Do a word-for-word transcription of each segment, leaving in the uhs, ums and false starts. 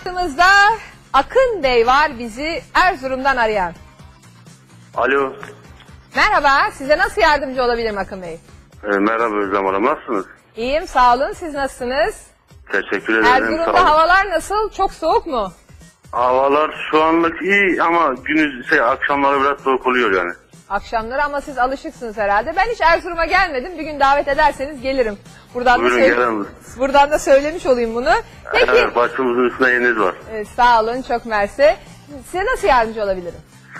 Hattımızda Akın Bey var bizi Erzurum'dan arayan. Alo. Merhaba, size nasıl yardımcı olabilirim Akın Bey? E, merhaba Özlem Hanım, nasılsınız? İyiyim, sağ olun. Siz nasılsınız? Teşekkür ederim. Erzurum'da havalar nasıl? Çok soğuk mu? Havalar şu anlık iyi ama günüz şey, akşamları biraz soğuk oluyor yani. Akşamları ama siz alışıksınız herhalde. Ben hiç Erzurum'a gelmedim. Bir gün davet ederseniz gelirim. Buradan Buyurun, da, söyle- gelin. Buradan da söylemiş olayım bunu. Peki, Evet, başımızın üstünde yeriniz var. e, sağ olun, çok mersi. Size nasıl yardımcı olabilirim?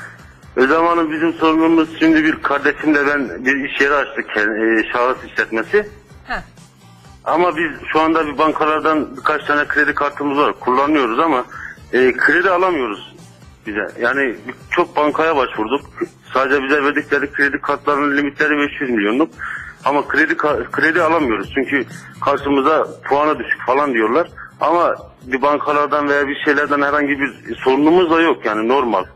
Özlem Hanım, bizim sorunumuz şimdi bir kardeşimle ben bir iş yeri açtık, e, şahıs işletmesi. Heh. Ama biz şu anda bir bankalardan birkaç tane kredi kartımız var, kullanıyoruz ama e, kredi alamıyoruz bize. Yani çok bankaya başvurduk. Sadece bize verdikleri kredi kartlarının limitleri beş yüz milyonluk. Ama kredi kredi alamıyoruz çünkü karşımıza puanı düşük falan diyorlar. Ama bir bankalardan veya bir şeylerden herhangi bir sorunumuz da yok, yani normal.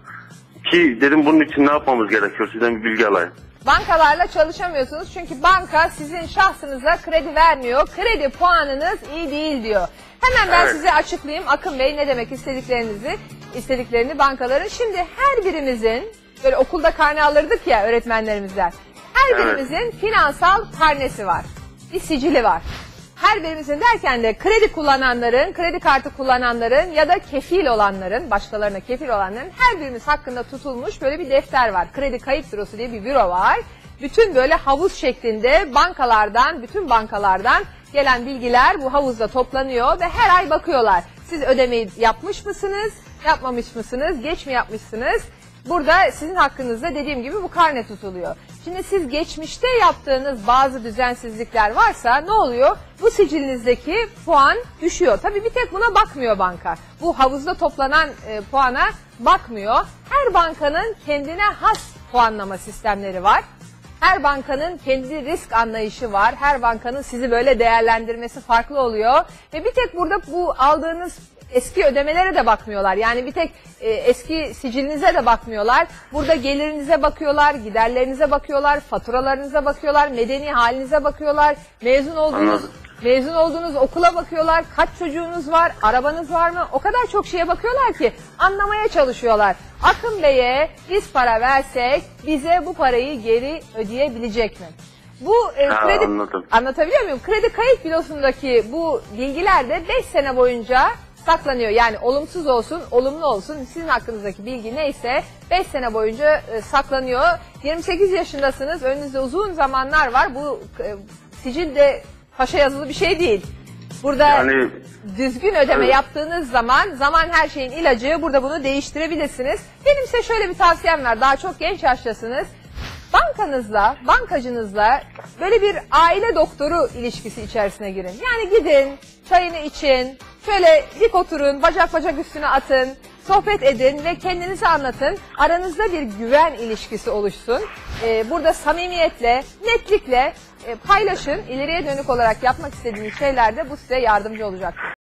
Ki dedim bunun için ne yapmamız gerekiyor, sizden bir bilgi alayım. Bankalarla çalışamıyorsunuz çünkü banka sizin şahsınıza kredi vermiyor. Kredi puanınız iyi değil diyor. Hemen ben Evet. size açıklayayım Akın Bey ne demek istediklerinizi, istediklerini bankaların. Şimdi her birimizin, böyle okulda karne alırdık ya öğretmenlerimizden. Her Evet. birimizin finansal karnesi var. Bir sicili var. Her birimizin derken de kredi kullananların, kredi kartı kullananların ya da kefil olanların, başkalarına kefil olanların her birimiz hakkında tutulmuş böyle bir defter var. Kredi kayıt bürosu diye bir büro var. Bütün böyle havuz şeklinde bankalardan, bütün bankalardan gelen bilgiler bu havuzda toplanıyor ve her ay bakıyorlar. Siz ödemeyi yapmış mısınız, yapmamış mısınız, geç mi yapmışsınız? Burada sizin hakkınızda dediğim gibi bu karne tutuluyor. Şimdi siz geçmişte yaptığınız bazı düzensizlikler varsa ne oluyor? Bu sicilinizdeki puan düşüyor. Tabii bir tek buna bakmıyor banka. Bu havuzda toplanan e, puana bakmıyor. Her bankanın kendine has puanlama sistemleri var. Her bankanın kendi risk anlayışı var. Her bankanın sizi böyle değerlendirmesi farklı oluyor. Ve bir tek burada bu aldığınız eski ödemelere de bakmıyorlar. Yani bir tek e, eski sicilinize de bakmıyorlar. Burada gelirinize bakıyorlar, giderlerinize bakıyorlar, faturalarınıza bakıyorlar, medeni halinize bakıyorlar, mezun olduğunuz Anladım. mezun olduğunuz okula bakıyorlar, kaç çocuğunuz var, arabanız var mı? O kadar çok şeye bakıyorlar ki anlamaya çalışıyorlar. Akın Bey'e biz para versek bize bu parayı geri ödeyebilecek mi? Bu e, Ha, kredi anladım. anlatabiliyor muyum? Kredi kayıt bürosundaki bu bilgiler de beş sene boyunca saklanıyor. Yani olumsuz olsun, olumlu olsun sizin hakkınızdaki bilgi neyse beş sene boyunca e, saklanıyor. yirmi sekiz yaşındasınız, önünüzde uzun zamanlar var. Bu e, sicil de paşa yazılı bir şey değil. Burada Yani, düzgün ödeme evet. yaptığınız zaman, zaman her şeyin ilacı, burada bunu değiştirebilirsiniz. Benim size şöyle bir tavsiyem var, daha çok genç yaştasınız. Bankanızla, bankacınızla böyle bir aile doktoru ilişkisi içerisine girin. Yani gidin, çayını için, şöyle dik oturun, bacak bacak üstüne atın, sohbet edin ve kendinizi anlatın. Aranızda bir güven ilişkisi oluşsun. Ee, burada samimiyetle, netlikle e, paylaşın. İleriye dönük olarak yapmak istediğiniz şeylerde bu size yardımcı olacak.